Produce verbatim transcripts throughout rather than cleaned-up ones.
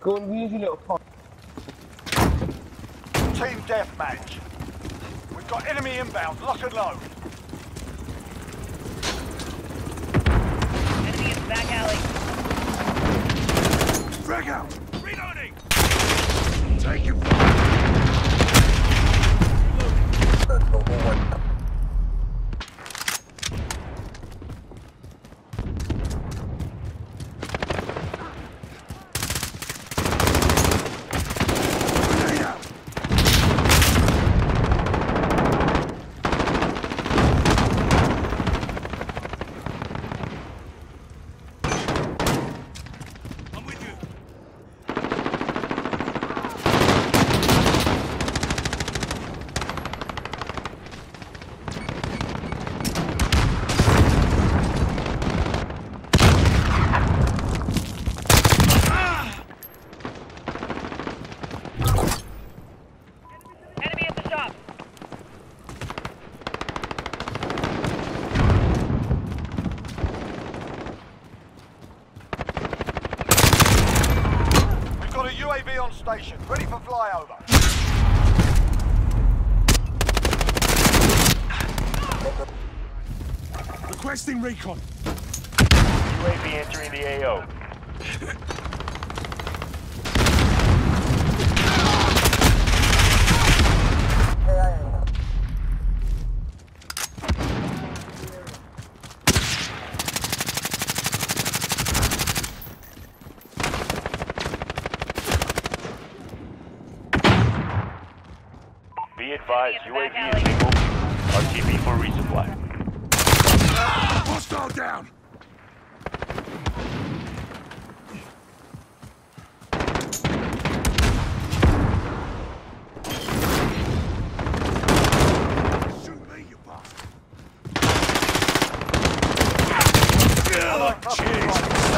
Go and use your little pop. Team deathmatch. We've got enemy inbound. Lock and load. Enemy in the back alley. Frag out. Reloading! Take him. U A V on station, ready for flyover. Requesting recon. U A V entering the A O. Be advised, U A V is being opened. R T B for resupply. Hostile down! Shoot me, you bastard! Oh, jeez.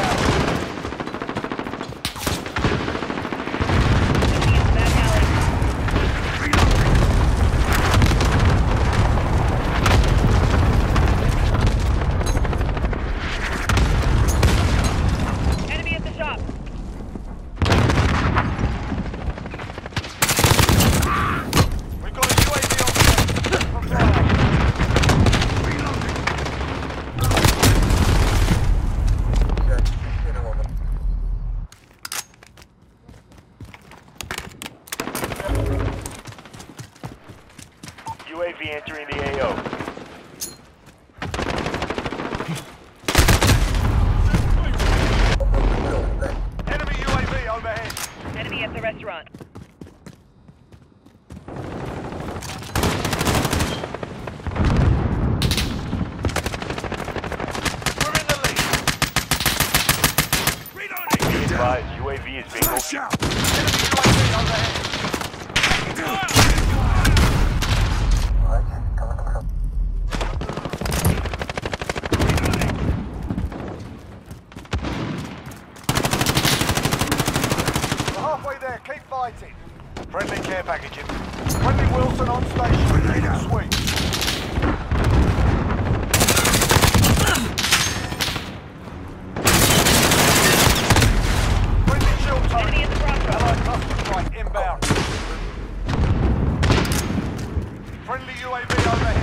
U A V entering the A O. Enemy U A V overhead. Enemy at the restaurant. We're in the lead. Reloading! Be advised, U A V is being Flash opened. out! Enemy U A V overhead. We're halfway there, keep fighting. Friendly care packaging. Friendly Wilson on station. Sweet. Friendly shield turret. Enemy in the crossroads. Allied cluster strike inbound. Friendly U A V overhead.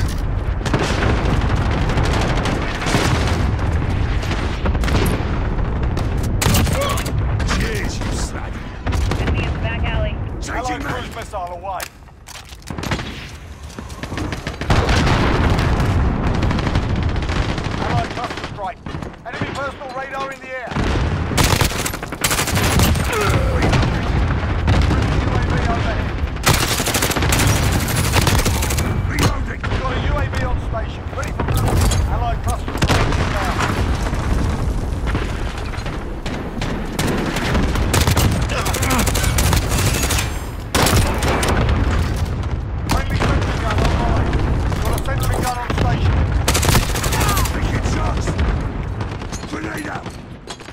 Cheers, you slag. Enemy in the back alley. Allied Changing cruise mag. missile away. Allied cluster strike. Enemy personal radar in the air. U A V overhead. Reloading. We've got a U A V on station. Ready for Allied cluster strike inbound. Friendly sentry gun online. Got a sentry gun on station. Taking shots. Grenade out.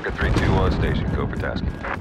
Marker three two one station. Go for tasking.